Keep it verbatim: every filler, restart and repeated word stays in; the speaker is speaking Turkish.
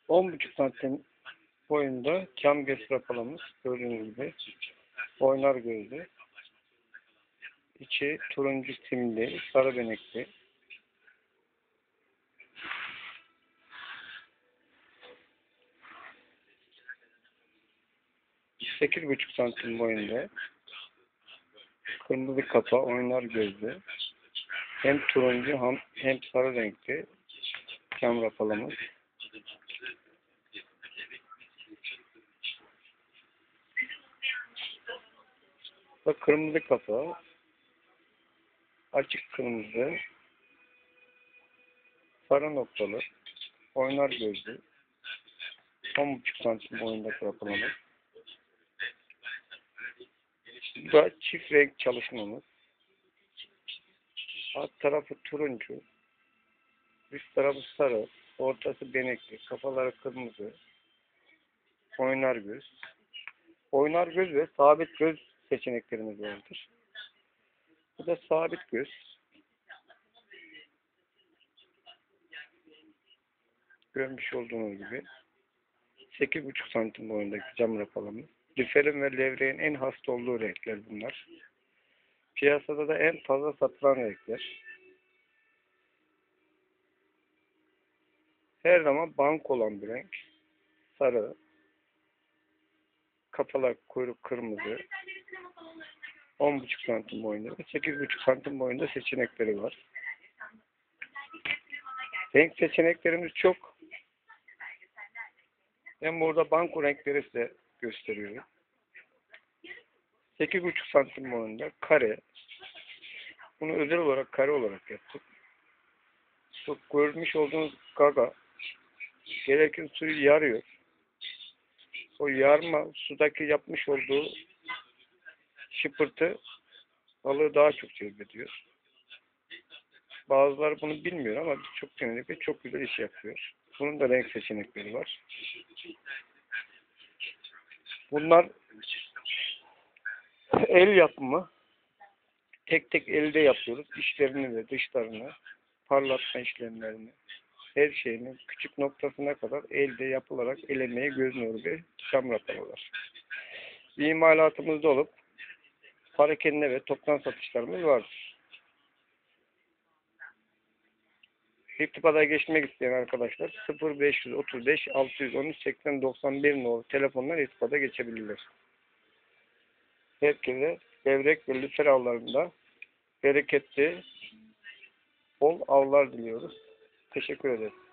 on buçuk santim boyunda cam göz rapalamız gördüğünüz gibi oynar gözlü. İçi turuncu simli, sarı benekli. sekiz buçuk santim boyunda kırmızı kafa oynar gözlü. Hem turuncu hem, hem sarı renkli cam rapalamız. Ve kırmızı kafa, açık kırmızı, sarı noktalı, oynar gözlü, on buçuk santim boyunda rapalamız. Bu da çift renk çalışmamız. Alt tarafı turuncu, üst tarafı sarı, ortası benekli, kafaları kırmızı, oynar göz. Oynar göz ve sabit göz seçeneklerimiz vardır. Bu da sabit göz. Görmüş olduğunuz gibi sekiz buçuk santim boyundaki cam rapalamız. Lüferin ve levreğin en hasta olduğu renkler bunlar. Piyasada da en fazla satılan renkler. Her zaman bank olan bir renk. Sarı. Kafalar kuyruk kırmızı. on buçuk santim boyunda ve sekiz buçuk santim boyunda seçenekleri var. Renk seçeneklerimiz çok. Ben burada banko renkleri size gösteriyorum. sekiz buçuk santim boyunda kare. Bunu özel olarak kare olarak yaptık. Bu görmüş olduğunuz gaga gerekirse suyu yarıyor. O yarma sudaki yapmış olduğu şıpırtı balığı daha çok cezbediyor. Bazıları bunu bilmiyor ama çok genellikle çok güzel iş yapıyor. Bunun da renk seçenekleri var. Bunlar el yapımı. Tek tek elde yapıyoruz. İçlerini ve dışlarını, parlatma işlemlerini, her şeyini küçük noktasına kadar elde yapılarak el emeği göz nuru bir cam rapalar. İmalatımızda olup parakende ve toptan satışlarımız vardır. İrtibata geçmek isteyen arkadaşlar sıfır beş otuz beş altı yüz on üç seksen doksan bir numaralı telefondan irtibata geçebilirler. Herkese levrek ve lüfer avlarında bereketli, bol avlar diliyoruz. Teşekkür ederim.